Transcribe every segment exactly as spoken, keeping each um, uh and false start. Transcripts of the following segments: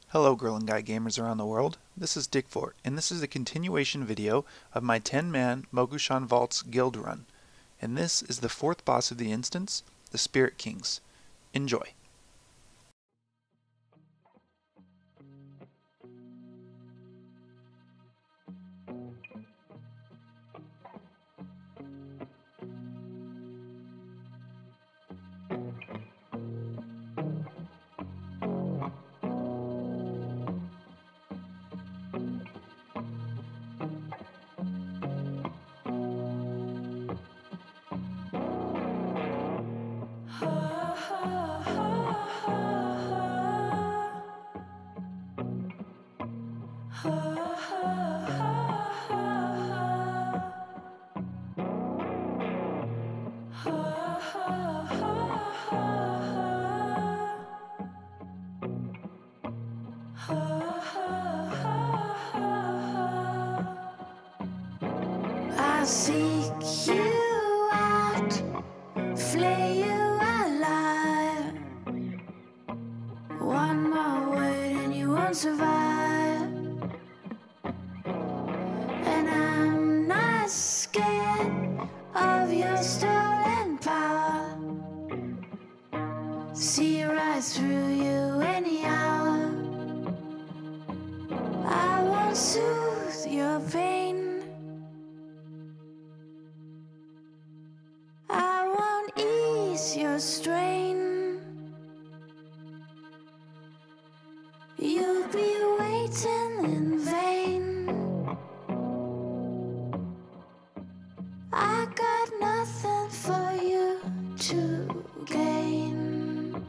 Hello girl and guy gamers around the world, this is Dickfort, and this is a continuation video of my ten man Mogushan Vaults guild run, and this is the fourth boss of the instance, the Spirit Kings. Enjoy! I'll seek you out, flay you alive. One more word and you won't survive. And I'm not scared of your stolen power. See right through you anyhow. I won't soothe your pain. Your strain, you'll be waiting in vain. I got nothing for you to gain.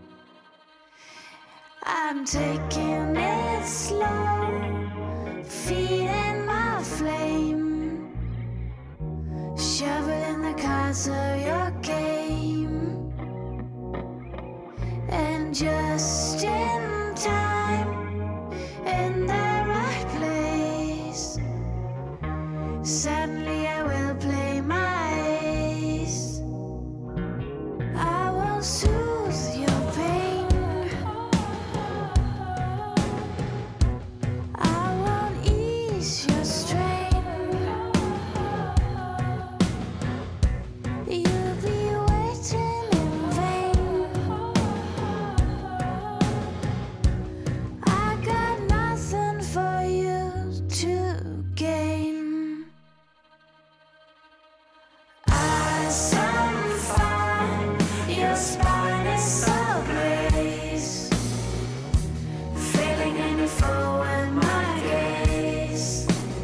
I'm taking it slow, feeding my flame, shoveling the cards of your game. And just in time, in the right place, suddenly I will play my ace. I won't soothe your pain. I won't ease your strain. You'll be waiting in vain. Forward my gaze,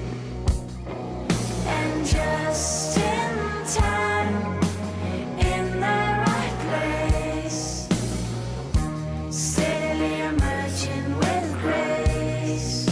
and just in time, in the right place, steadily emerging with grace.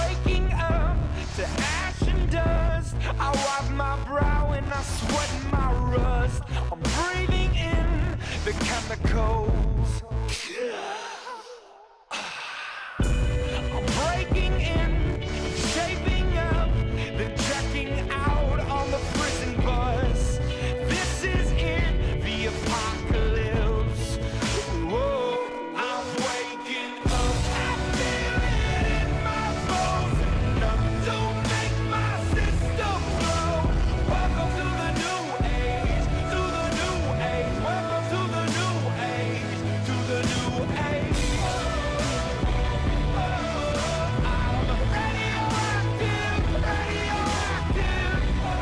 waking up to ash and dust. I wipe my brow and I sweat my rust. I'm breathing in the chemicals. I'm breaking in, shaping up, then checking out on the prison bus. This is it, the apocalypse. Whoa, I'm waking up. I feel it in my bones. Enough to make my system blow. Welcome to the new age, to the new age. Welcome to the new age, to the new age. I'm radioactive, radioactive.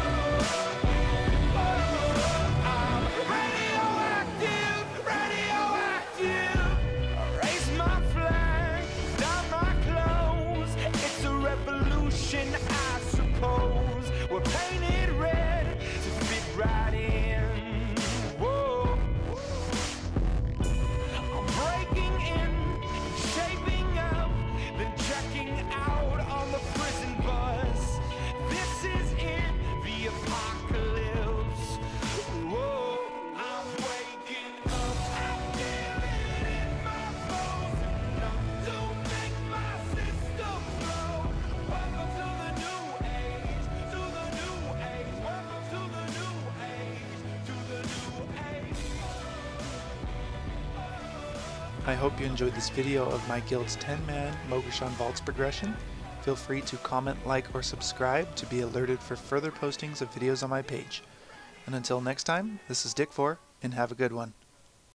I'm radioactive, radioactive. Raise my flag, down my clothes. It's a revolution, I suppose. We're painted red to fit right in. Whoa. I'm breaking in, shaping up, then checking out on the prison bus. This is it, the apocalypse. Whoa, I'm waking up. I feel it in my bones. Enough to make my system blow. Welcome to the new age, to the new age. Welcome to the new age, to the new age. I hope you enjoyed this video of my guild's ten man Mogushan Vaults progression. Feel free to comment, like, or subscribe to be alerted for further postings of videos on my page. And until next time, this is Dick four, and have a good one.